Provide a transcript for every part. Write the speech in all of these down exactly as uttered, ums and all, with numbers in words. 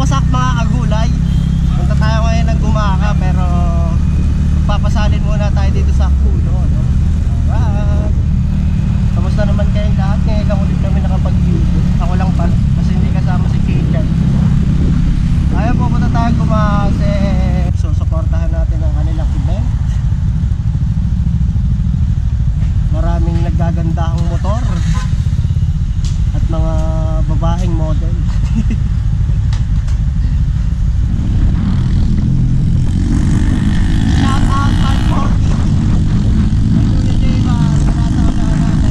wasak mga kagulay. Punta tayo ngayon ng Gumaka, pero papasalin muna tayo dito sa Kulo, no? Alright. Kamusta naman kayong lahat? Ngayon lang ulit kami nakapag-video. Ako lang pala, kasi hindi kasama si Kichan. Ayaw po punta tayo Gumaka kasi so, supportahan natin ang kanilang event. Maraming naggagandahang motor at mga babaeng model. Shout out five forty. Kuya Jayma, sarata na natin.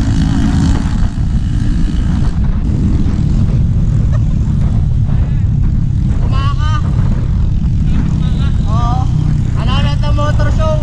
Gumaka. Oo. Ano ulit ang motor show?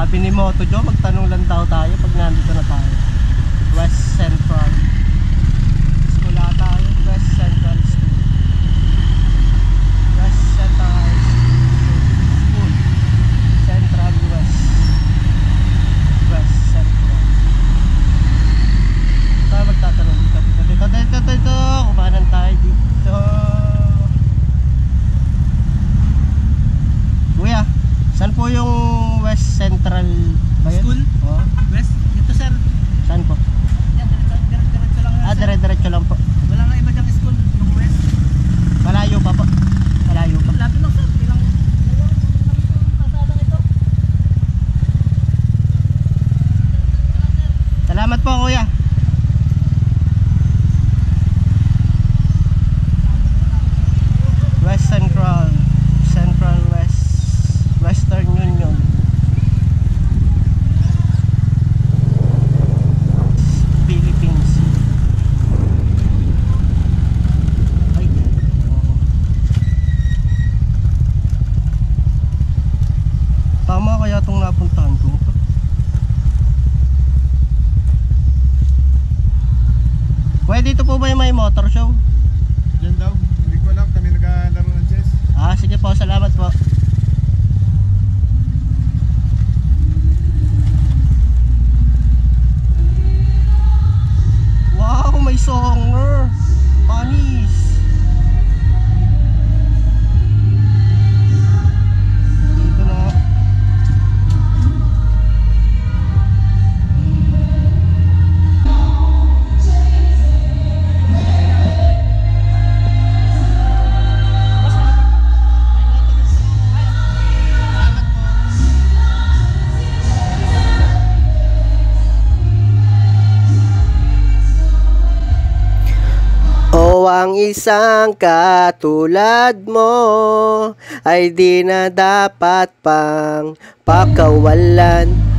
Sabi ni Moto Jo, magtanong lang daw tayo pag nandito na tayo. West Central School ata yun. West Central School. West Central School. Central West. West Central. Tayo magtatanong dito. Dito, dito, dito, dito. Kumanan tayo dito. Kuya, saan po yung West Central ba yun? School? Oh. West? Ito sir. Saan po? Yan, diretso lang yan. Ah, dire-diretso lang po. Wala nga iba dyang school. Yung West. Malayo pa po. Malayo pa. Lapit lang sir. Ilang, ilang, ilang kasadang ito. Salamat po kuya. West Central. Central West. Western Union. Philippines. Ay. Tama kaya itong napuntahan ko. Pwede dito po ba yung may motor show? Diyan daw, hindi ko alam, kami naglalaro ng chess. Ah, sige po, salamat po. Wow, may songer. Panis. Dito na. O ang isang katulad mo ay di na dapat pang pakawalan.